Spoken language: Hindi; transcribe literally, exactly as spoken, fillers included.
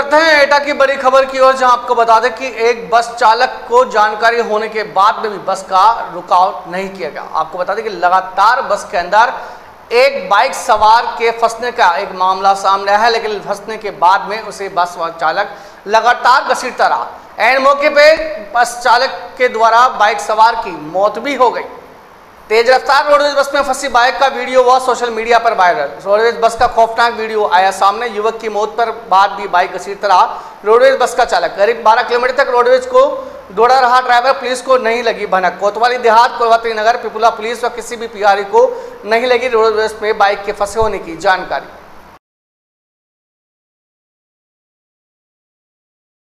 करते हैं एटा की बड़ी खबर की ओर, जहां आपको बता दें कि एक बस चालक को जानकारी होने के बाद में भी बस का रुकाव नहीं किया गया। आपको बता दें कि लगातार बस के अंदर एक बाइक सवार के फंसने का एक मामला सामने आया है, लेकिन फंसने के बाद में उसे बस चालक लगातार घसीटता रहा। एंड मौके पे बस चालक के द्वारा बाइक सवार की मौत भी हो गई। तेज रफ्तार रोडवेज बस में फंसी बाइक का वीडियो हुआ सोशल मीडिया पर वायरल। रोडवेज बस का खौफनाक वीडियो आया सामने। युवक की मौत पर बाद भी बाइक घसीटता रहा रोडवेज बस का चालक। करीब बारह किलोमीटर तक रोडवेज को दौड़ा रहा ड्राइवर। पुलिस को नहीं लगी भनक। कोतवाली देहात, कोतवाली नगर, पिपुला पुलिस व किसी भी पीआरई को नहीं लगी रोडवेज में बाइक के फंसे होने की जानकारी।